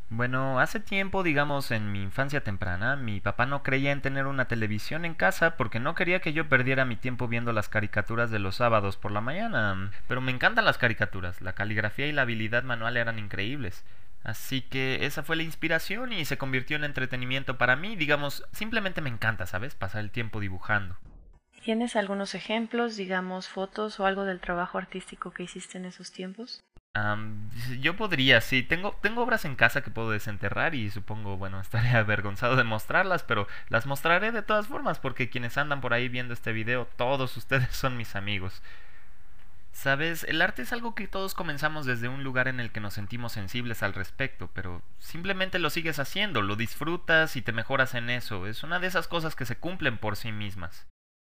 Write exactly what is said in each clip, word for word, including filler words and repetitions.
Bueno, hace tiempo, digamos en mi infancia temprana, mi papá no creía en tener una televisión en casa porque no quería que yo perdiera mi tiempo viendo las caricaturas de los sábados por la mañana. Pero me encantan las caricaturas, la caligrafía y la habilidad manual eran increíbles. Así que esa fue la inspiración y se convirtió en entretenimiento para mí, digamos, simplemente me encanta, ¿sabes? Pasar el tiempo dibujando. ¿Tienes algunos ejemplos, digamos, fotos o algo del trabajo artístico que hiciste en esos tiempos? Am, yo podría, sí, tengo, tengo obras en casa que puedo desenterrar y supongo, bueno, estaré avergonzado de mostrarlas, pero las mostraré de todas formas porque quienes andan por ahí viendo este video, todos ustedes son mis amigos. Sabes, el arte es algo que todos comenzamos desde un lugar en el que nos sentimos sensibles al respecto, pero simplemente lo sigues haciendo, lo disfrutas y te mejoras en eso. Es una de esas cosas que se cumplen por sí mismas.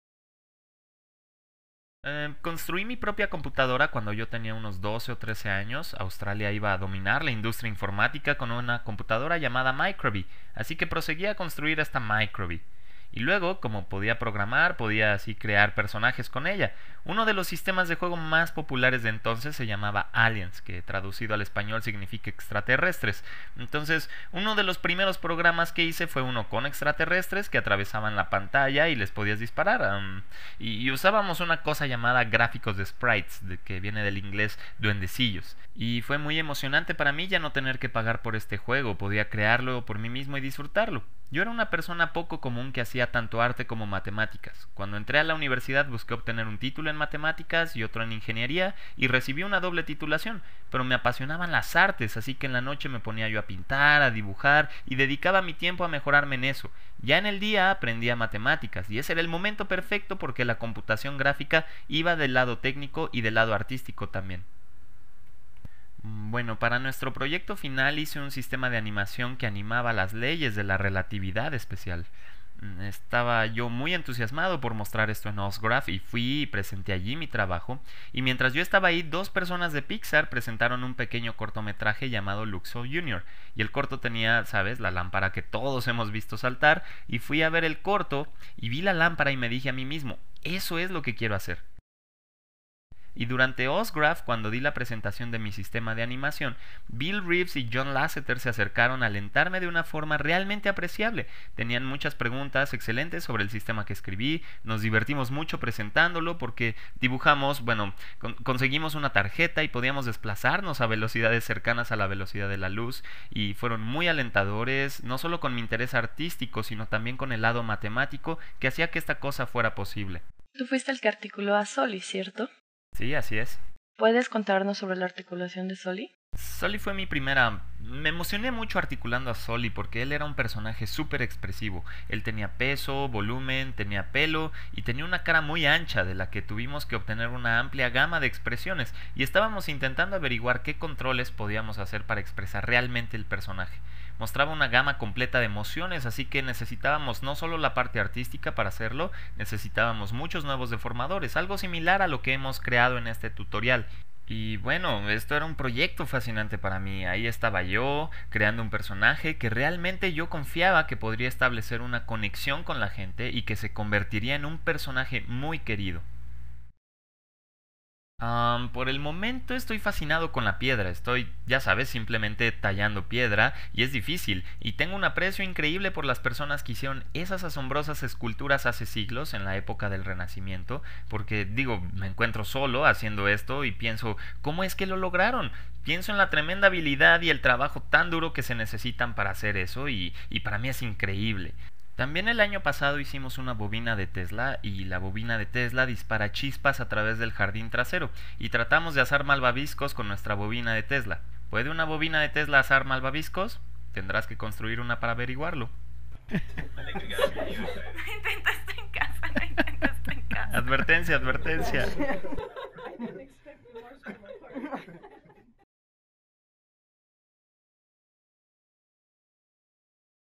Eh, construí mi propia computadora cuando yo tenía unos doce o trece años. Australia iba a dominar la industria informática con una computadora llamada Microbee, así que proseguí a construir esta Microbee. Y luego, como podía programar, podía así crear personajes con ella. Uno de los sistemas de juego más populares de entonces se llamaba Aliens, que traducido al español significa extraterrestres. Entonces, uno de los primeros programas que hice fue uno con extraterrestres que atravesaban la pantalla y les podías disparar. Um, y, y usábamos una cosa llamada gráficos de sprites, de, que viene del inglés duendecillos. Y fue muy emocionante para mí ya no tener que pagar por este juego, podía crearlo por mí mismo y disfrutarlo. Yo era una persona poco común que hacía tanto arte como matemáticas. Cuando entré a la universidad busqué obtener un título en matemáticas y otro en ingeniería y recibí una doble titulación, pero me apasionaban las artes, así que en la noche me ponía yo a pintar, a dibujar y dedicaba mi tiempo a mejorarme en eso. Ya en el día aprendía matemáticas y ese era el momento perfecto porque la computación gráfica iba del lado técnico y del lado artístico también. Bueno, para nuestro proyecto final hice un sistema de animación que animaba las leyes de la relatividad especial. Mm, Estaba yo muy entusiasmado por mostrar esto en Osgraph y fui y presenté allí mi trabajo. Y mientras yo estaba ahí, dos personas de Pixar presentaron un pequeño cortometraje llamado Luxo Junior. Y el corto tenía, ¿sabes?, la lámpara que todos hemos visto saltar. Y fui a ver el corto y vi la lámpara y me dije a mí mismo, eso es lo que quiero hacer. Y durante Osgraph, cuando di la presentación de mi sistema de animación, Bill Reeves y John Lasseter se acercaron a alentarme de una forma realmente apreciable. Tenían muchas preguntas excelentes sobre el sistema que escribí, nos divertimos mucho presentándolo porque dibujamos, bueno, con conseguimos una tarjeta y podíamos desplazarnos a velocidades cercanas a la velocidad de la luz y fueron muy alentadores, no solo con mi interés artístico, sino también con el lado matemático que hacía que esta cosa fuera posible. Tú fuiste el que articuló a Soli, ¿cierto? Sí, así es. ¿Puedes contarnos sobre la articulación de Soli? Soli fue mi primera... Me emocioné mucho articulando a Soli porque él era un personaje súper expresivo. Él tenía peso, volumen, tenía pelo y tenía una cara muy ancha de la que tuvimos que obtener una amplia gama de expresiones y estábamos intentando averiguar qué controles podíamos hacer para expresar realmente el personaje. Mostraba una gama completa de emociones, así que necesitábamos no solo la parte artística para hacerlo, necesitábamos muchos nuevos deformadores, algo similar a lo que hemos creado en este tutorial. Y bueno, esto era un proyecto fascinante para mí. Ahí estaba yo, creando un personaje que realmente yo confiaba que podría establecer una conexión con la gente y que se convertiría en un personaje muy querido. Am, por el momento estoy fascinado con la piedra, estoy, ya sabes, simplemente tallando piedra y es difícil, y tengo un aprecio increíble por las personas que hicieron esas asombrosas esculturas hace siglos en la época del Renacimiento, porque digo, me encuentro solo haciendo esto y pienso, ¿cómo es que lo lograron? Pienso en la tremenda habilidad y el trabajo tan duro que se necesitan para hacer eso y, y para mí es increíble. También el año pasado hicimos una bobina de Tesla y la bobina de Tesla dispara chispas a través del jardín trasero y tratamos de asar malvaviscos con nuestra bobina de Tesla. ¿Puede una bobina de Tesla asar malvaviscos? Tendrás que construir una para averiguarlo. No intenta esto en casa, no intenta esto en casa. Advertencia, advertencia.